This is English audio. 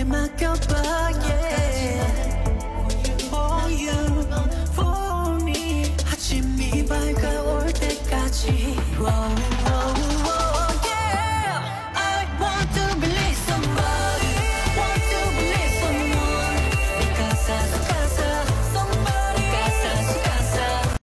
맡겨봐 yeah For you for me 아침이 밝아올 때까지 wow.